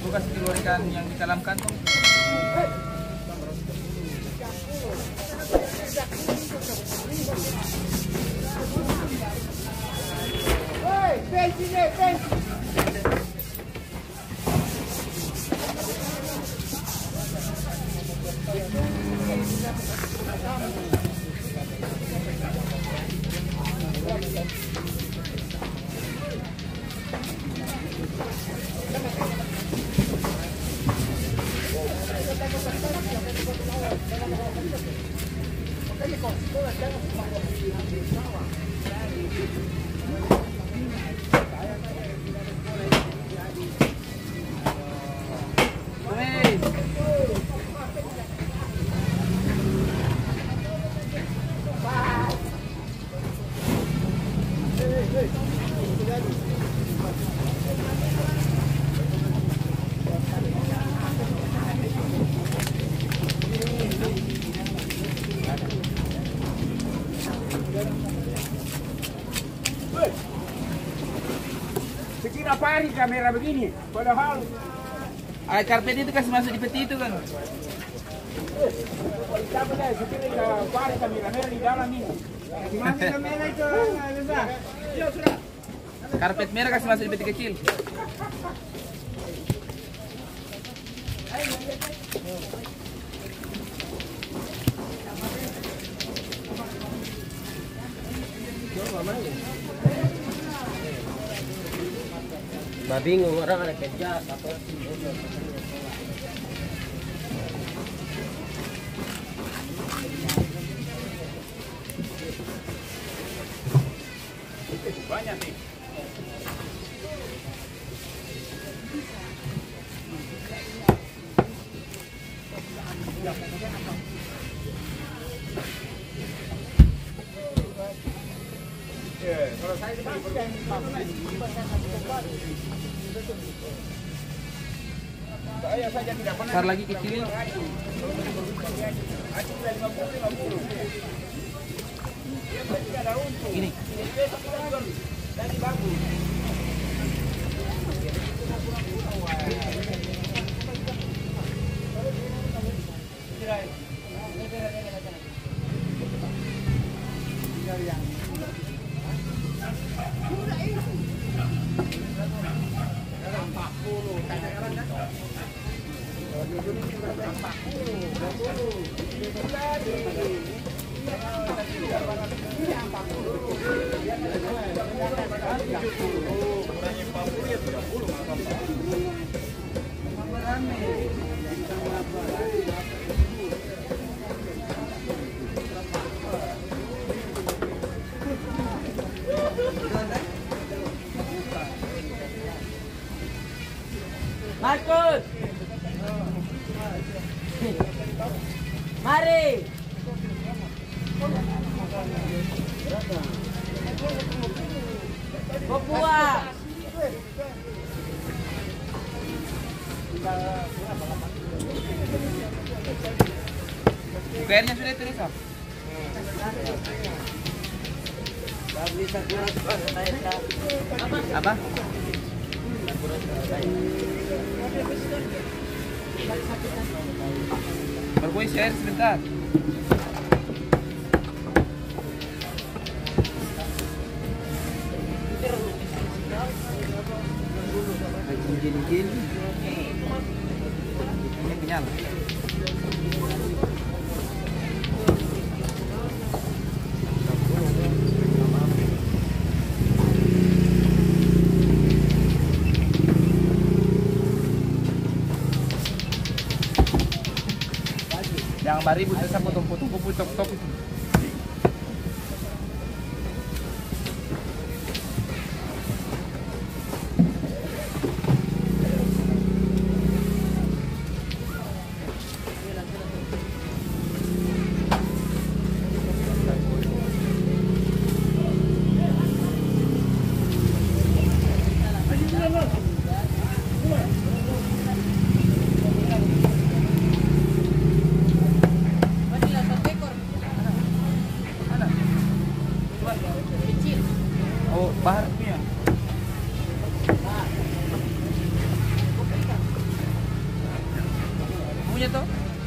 kasih keluarkan yang di dalam kantong. Sekira pari kamera begini, padahal Karpet itu kasih masuk di peti itu kan. sekira pari kamera di dalam ini. Gimana kamera itu? Ya sudah. Karpet merah kasih masuk di peti kecil. Bah bingung orang ada kerja apa. Banyak nih. Kalau saya saja tidak pernah. Ntar lagi kecilin. Ini. Markus, mari. Papua. Bayarnya sudah itu Risa. Apa? Berkuis air sebentar. Gini. Ini kenyal. Yang bari butuh sama potong-potong top itu. punya tuh?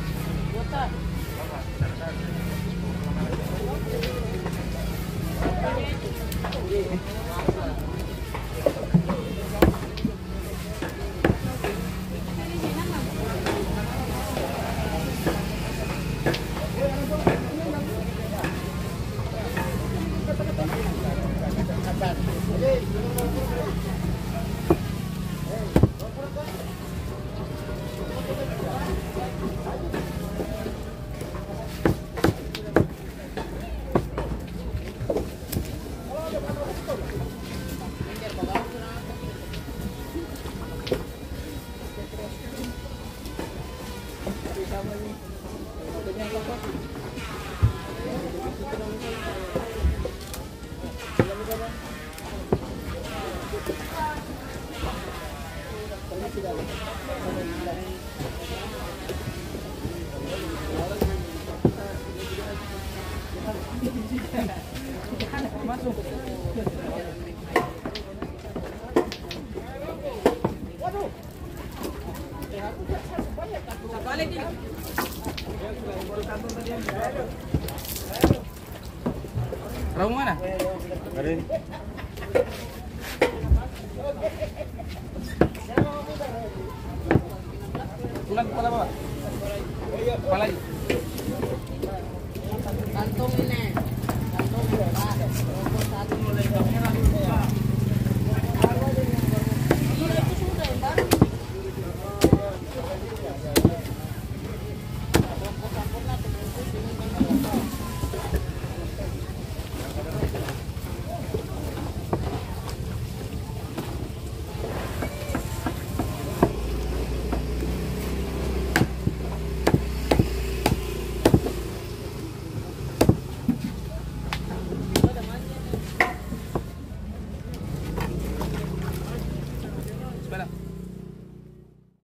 Masuk. Balik ini. Raung mana? Ada ini. Tulang kepala bapak. Kepala lagi.